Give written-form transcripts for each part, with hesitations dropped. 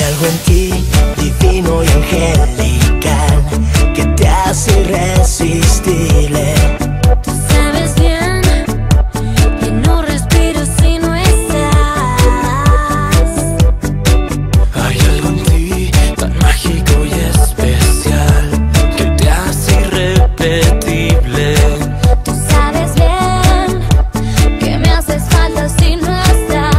algo en ti, divino y angelical, que te hace irresistible. Tú sabes bien que no respiro si no estás. Hay algo en ti tan mágico y especial, que te hace irrepetible. Tú sabes bien que me haces falta si no estás.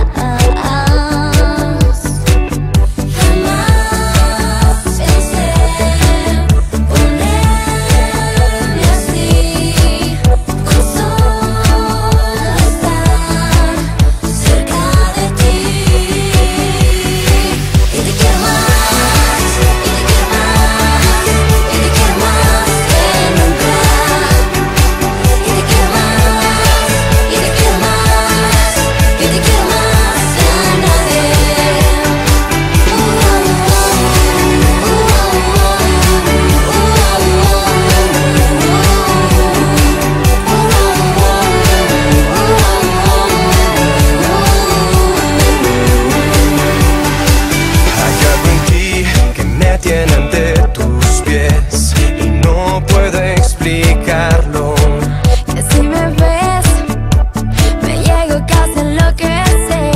Tiene ante tus pies y no puedo explicarlo. Que si me ves, me llego casi a enloquecer.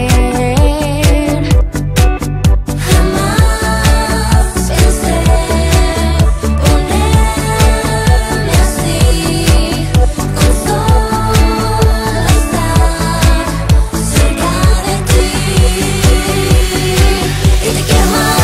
Jamás pensé ponerme así, con solo estar cerca de ti. Y te quiero más.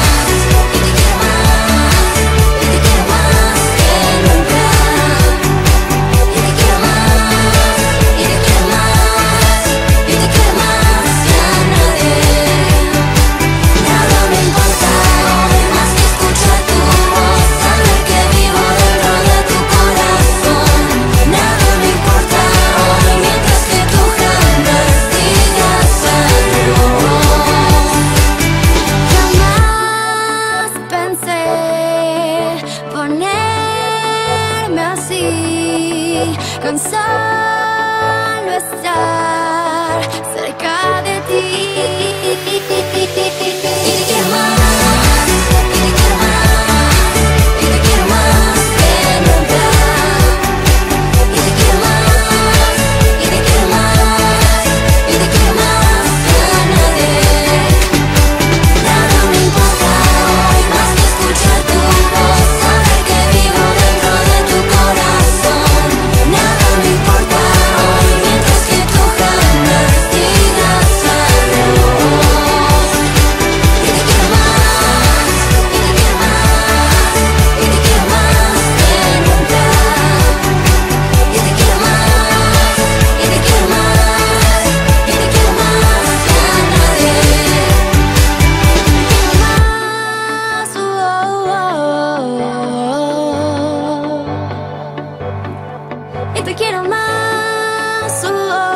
Ponerme así, con solo estar cerca de ti. Y te quiero más, y te quiero más, y te quiero más que nunca. Y te quiero más, y te quiero más, y te quiero más que a nadie. Nada me importa hoy más que escuchar tu voz. Y te quiero más,